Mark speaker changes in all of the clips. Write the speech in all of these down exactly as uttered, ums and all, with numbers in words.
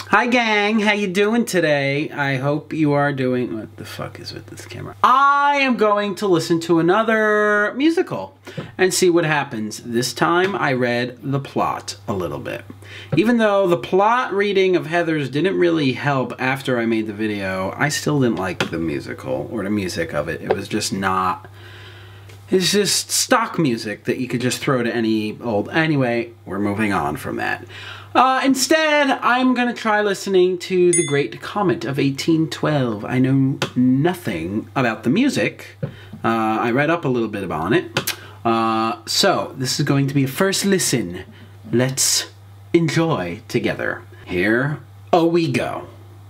Speaker 1: Hi gang, how you doing today? I hope you are doing... What the fuck is with this camera? I am going to listen to another musical and see what happens. This time I read the plot a little bit. Even though the plot reading of Heathers didn't really help after I made the video, I still didn't like the musical or the music of it. It was just not... It's just stock music that you could just throw to any old... Anyway, we're moving on from that. Uh, instead, I'm gonna try listening to The Great Comet of eighteen twelve. I know nothing about the music. Uh, I read up a little bit on it. Uh, so, this is going to be a first listen. Let's enjoy together. Here oh we go.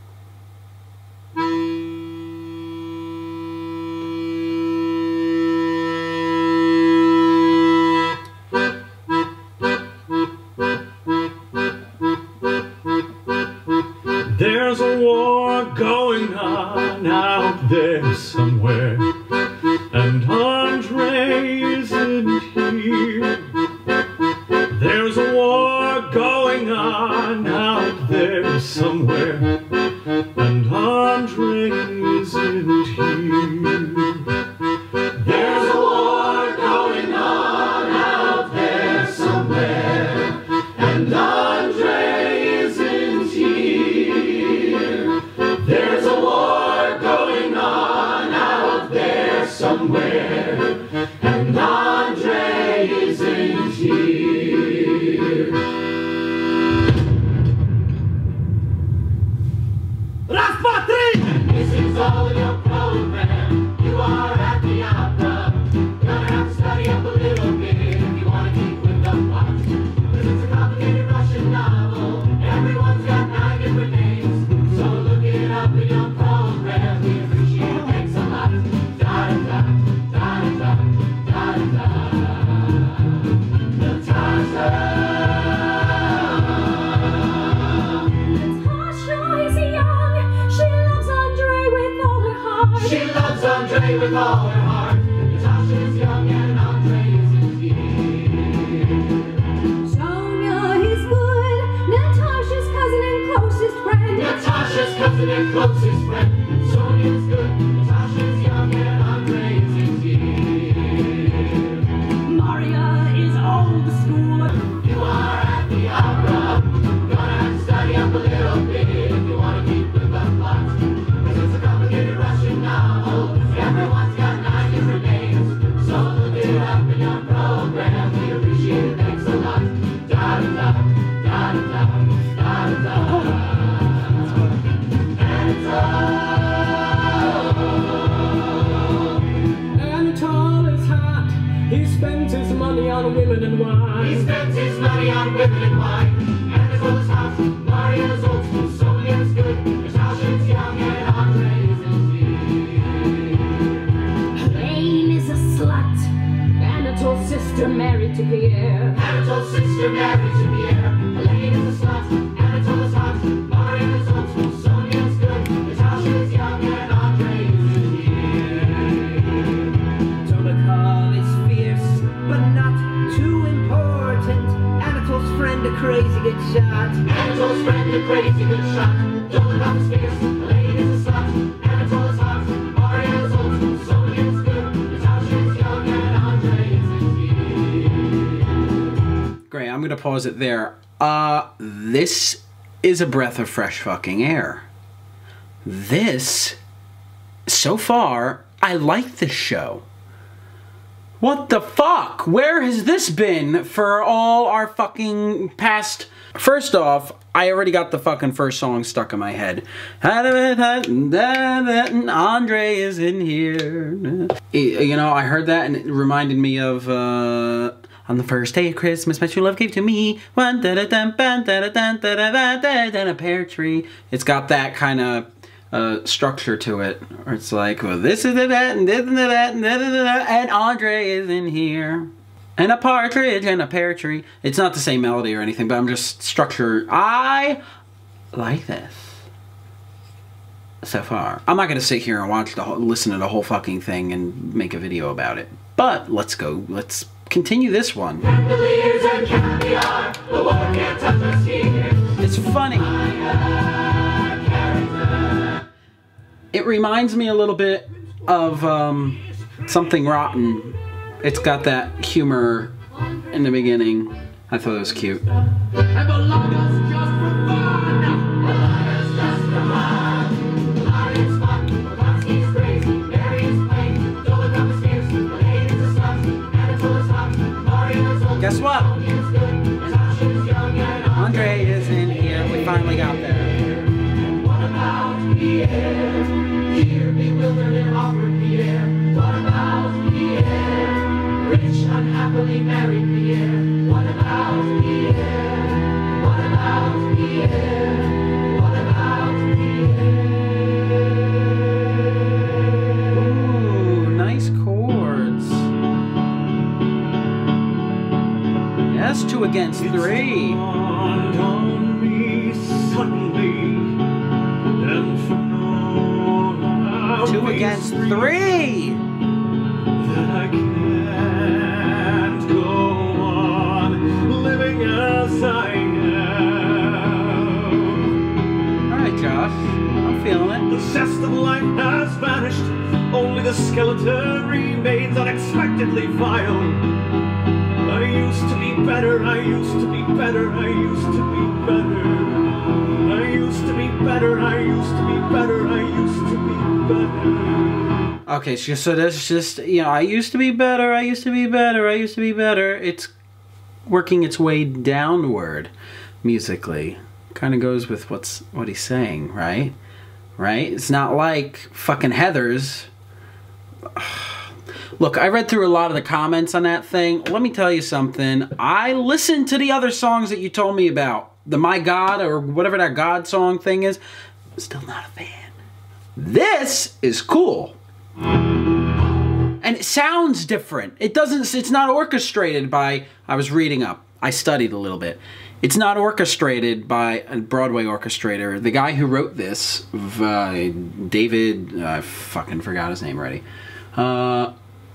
Speaker 2: There's a war going on out there somewhere, and Andre isn't here. There's a war going on out there somewhere, and Andre isn't here. There's a war going on out there somewhere, and Andre isn't here. There's a war going on out there somewhere, and Andre isn't here. Raspatri! This is all in your program. You are at the opera. Gonna have to study up a little bit if you want to keep with the plot. This is a complicated Russian novel. Everyone's got nine different names, so look it up in your program. We appreciate it, thanks a lot. Da da da da da da da. Natasha.
Speaker 3: Natasha is young. She loves Andre with all her heart.
Speaker 2: She loves Andre with all her heart. Natasha is young and Andre isn't here.
Speaker 3: Sonia is good. Natasha's cousin and closest friend.
Speaker 2: Natasha's cousin and closest friend. Sonia's good. Natasha's young and Andre isn't here.
Speaker 3: Maria is old school.
Speaker 2: You are at the opera. Gonna have to study up a little bit if you want to keep with the plot. This is a complicated Russian novel. Everyone's got nine different names, so look it up in your program. We appreciate it, thanks a lot. Da da da da da da da da.
Speaker 4: Anatole is hot. He spends his money on women and wine.
Speaker 2: He spends his money on women and wine. Anatole is hot. Maria's old school. Sonia's good. Natasha's young and Andre isn't here.
Speaker 3: Elaine is a slut.
Speaker 4: Anatole's sister married to Pierre.
Speaker 2: Anatole's sister married to Pierre. Elaine is a slut. Anatole is hot. Maria's old school. Sonia's good. Natasha's young and Andre isn't here.
Speaker 5: Dolokhov is fierce, but not too important. Anatole's friend, a crazy good shot.
Speaker 2: Anatole's friend, a crazy good shot. Dolokhov is fierce. Elaine is a slut. Anatole is hot. Maria's old school. Sonia's good. Natasha's young and Andre isn't here.
Speaker 1: Great, I'm gonna pause it there. Uh, this is a breath of fresh fucking air. This, so far, I like this show. What the fuck? Where has this been for all our fucking past... First off, I already got the fucking first song stuck in my head. Andre is in here. You know, I heard that and it reminded me of... Uh, on the first day of Christmas, my true love gave to me one da da da da da da da da da a pear tree. It's got that kind of uh, structure to it, or it's like, well, this is that and this and that and that and Andre is in here, and a partridge and a pear tree. It's not the same melody or anything, but I'm just structure. I like this so far. I'm not gonna sit here and watch the whole, listen to the whole fucking thing and make a video about it. But let's go. Let's continue this one.
Speaker 2: Chandeliers and caviar, the war can't touch us here.
Speaker 1: It's funny. It reminds me a little bit of um, Something Rotten. It's got that humor in the beginning. I thought it was cute.
Speaker 2: And Belonga's just for fun. Belonga's just for fun. Belonga's fun. Bukowski's crazy. Mary is plain. Dolokhov is fierce. Lane is a slut. Anatole is hot. Mario's old.
Speaker 1: Guess what?
Speaker 2: Tony is good. Sasha is young and
Speaker 1: Andre is in here. We finally got there.
Speaker 2: And what about Pierre? Here bewildered and awkward Pierre. What about Pierre? Rich, unhappily married Pierre. What about Pierre? What about Pierre? What about Pierre?
Speaker 1: Ooh, nice chords. Yes, two against three.
Speaker 6: Dawned on me suddenly, and for no
Speaker 1: Two against three.
Speaker 6: that I can't go on living as I am.
Speaker 1: All right, Josh. I'm feeling
Speaker 6: The
Speaker 1: it.
Speaker 6: zest of life has vanished, only the skeleton remains unexpectedly vile. I used to be better, I used to be better, I used to be better. I used to be better, I used to be better, I used to be better.
Speaker 1: Okay, so so that's just, you know, I used to be better, I used to be better, I used to be better. It's working its way downward musically. Kind of goes with what's what he's saying, right? Right? It's not like fucking Heathers. Look, I read through a lot of the comments on that thing. Let me tell you something. I listened to the other songs that you told me about. The My God or whatever that God song thing is. I'm still not a fan. This is cool. And it sounds different. It doesn't, it's not orchestrated by, I was reading up. I studied a little bit. It's not orchestrated by a Broadway orchestrator. The guy who wrote this, uh, David, I fucking forgot his name already. Uh,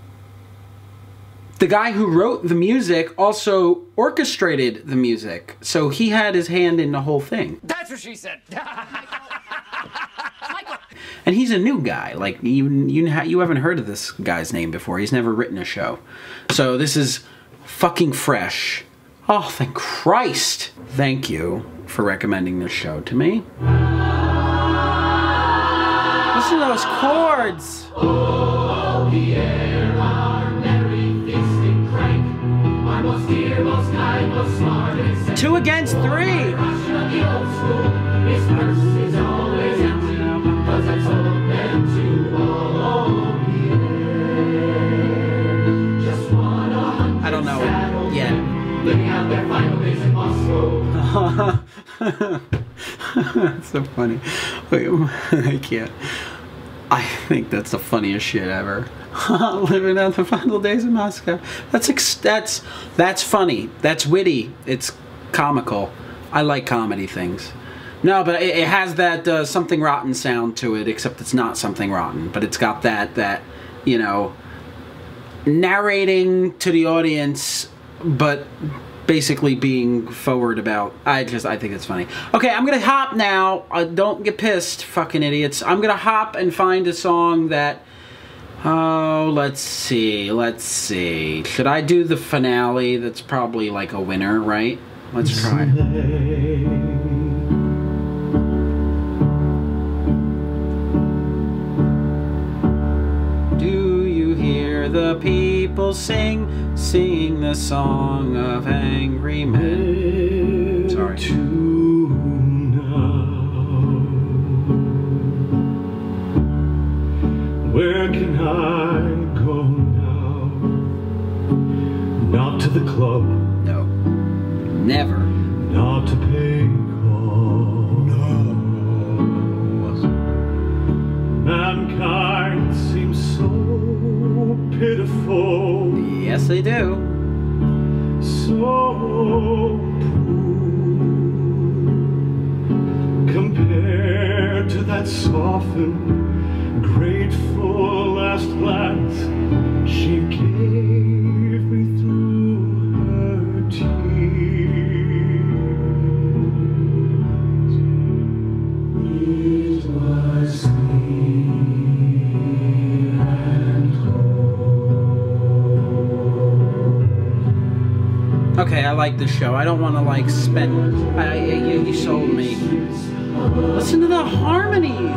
Speaker 1: the guy who wrote the music also orchestrated the music. So he had his hand in the whole thing.
Speaker 7: That's what she said.
Speaker 1: And he's a new guy. Like, you, you, you haven't heard of this guy's name before. He's never written a show. So this is fucking fresh. Oh, thank Christ. Thank you for recommending this show to me. Listen to those chords.
Speaker 2: Oh, Pierre, our merry feasting crank. Our most dear, most kind, most smart, and
Speaker 1: Two against three.
Speaker 2: Russian of the old school. His purse is always empty, 'cause I told them to. Oh, Pierre, just want a hundred
Speaker 1: I don't know
Speaker 2: saddles,
Speaker 1: it yet.
Speaker 2: living out their final days in Moscow.
Speaker 1: That's so funny. Wait, I can't. I think that's the funniest shit ever. Living out the final days in Moscow. That's ex that's that's funny. That's witty. It's comical. I like comedy things. No, but it, it has that uh, Something Rotten sound to it, except it's not Something Rotten. But it's got that that you know, narrating to the audience, but basically being forward about. I just I think it's funny. Okay, I'm gonna hop now. Uh, don't get pissed, fucking idiots. I'm gonna hop and find a song that. Oh, let's see. Let's see. Should I do the finale? That's probably like a winner, right? Let's try. Do you hear the people sing, sing the song of angry men? Sorry.
Speaker 6: Where can I go now? Not to the club,
Speaker 1: No. Never.
Speaker 6: not to pay call. No. Mankind seems so pitiful,
Speaker 1: Yes, they do.
Speaker 6: so poor, compared to that softened, grateful last glance she gave me through her tears.
Speaker 1: like this show. I don't want to like spend. I, I, you, you sold me. Listen to the harmonies.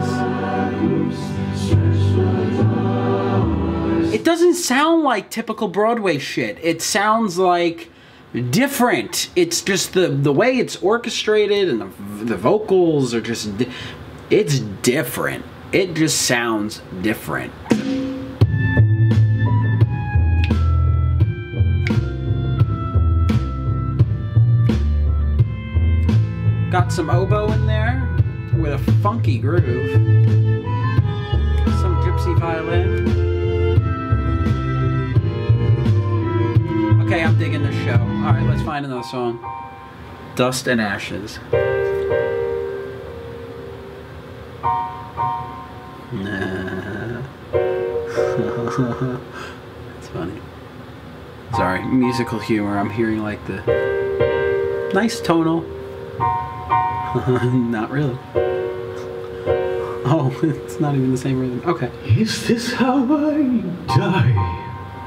Speaker 1: It doesn't sound like typical Broadway shit. It sounds like different. It's just the the way it's orchestrated and the the vocals are just. It's different. It just sounds different. Got some oboe in there with a funky groove. Some gypsy violin. Okay, I'm digging this show. Alright, let's find another song. Dust and Ashes. Nah. It's funny. Sorry, musical humor. I'm hearing like the nice tonal. Not really. Oh, it's not even the same rhythm. Okay.
Speaker 6: Is this how I die?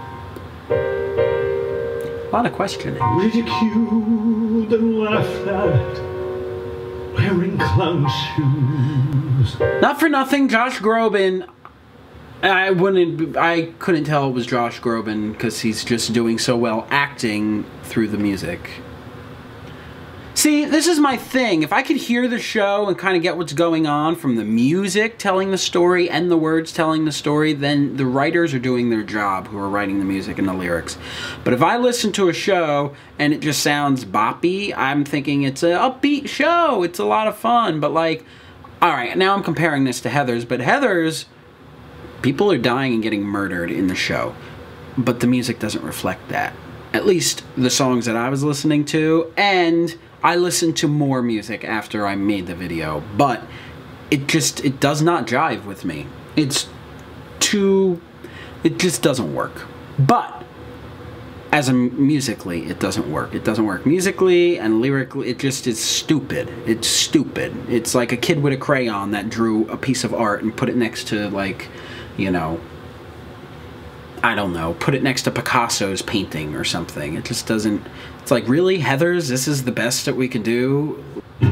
Speaker 1: A lot of questioning.
Speaker 6: Ridiculed and laughed at, wearing clown shoes.
Speaker 1: Not for nothing, Josh Groban. I wouldn't. I couldn't tell it was Josh Groban because he's just doing so well acting through the music. See, this is my thing. If I could hear the show and kind of get what's going on from the music telling the story and the words telling the story, then the writers are doing their job who are writing the music and the lyrics. But if I listen to a show and it just sounds boppy, I'm thinking it's an upbeat show. It's a lot of fun. But like, all right, now I'm comparing this to Heathers. But Heathers, people are dying and getting murdered in the show. But the music doesn't reflect that. At least the songs that I was listening to, and I listened to more music after I made the video, but it just, it does not jive with me. It's too, it just doesn't work. But as a musically, it doesn't work. It doesn't work musically and lyrically. It just is stupid. It's stupid. It's like a kid with a crayon that drew a piece of art and put it next to, like, you know, I don't know, put it next to Picasso's painting or something. It just doesn't, it's like, really, Heathers, this is the best that we can do?
Speaker 4: The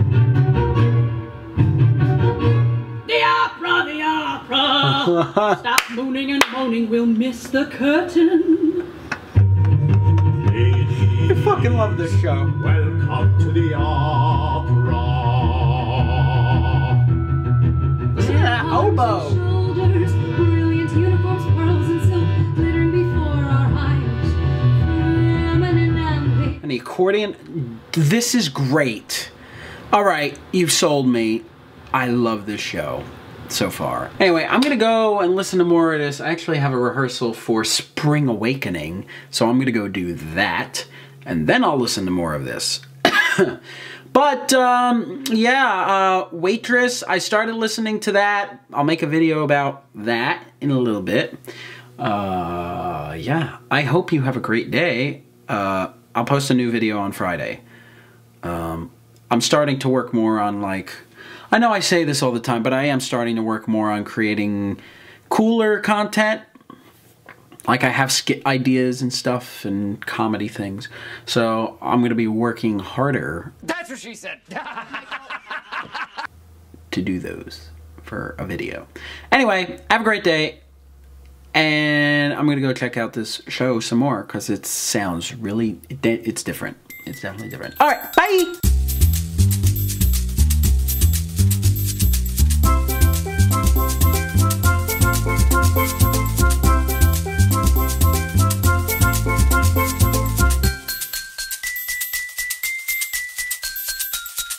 Speaker 4: opera, the opera. Stop mooning and moaning, we'll miss the curtain.
Speaker 1: I fucking love this show.
Speaker 6: Welcome to the opera.
Speaker 1: Listen to that oboe.
Speaker 3: Shoulders, brilliant uniforms, pearls and silk, glittering before our eyes. Feminine and
Speaker 1: An accordion. This is great. All right, you've sold me. I love this show so far. Anyway, I'm gonna go and listen to more of this. I actually have a rehearsal for Spring Awakening, so I'm gonna go do that, and then I'll listen to more of this. But, um, yeah, uh, Waitress, I started listening to that. I'll make a video about that in a little bit. Uh, yeah, I hope you have a great day. Uh, I'll post a new video on Friday. Um, I'm starting to work more on, like, I know I say this all the time, but I am starting to work more on creating cooler content. Like, I have skit ideas and stuff and comedy things. So I'm going to be working harder.
Speaker 7: That's what she said.
Speaker 1: To do those for a video. Anyway, have a great day. And I'm going to go check out this show some more because it sounds really, it's different. It's definitely different. All right, bye.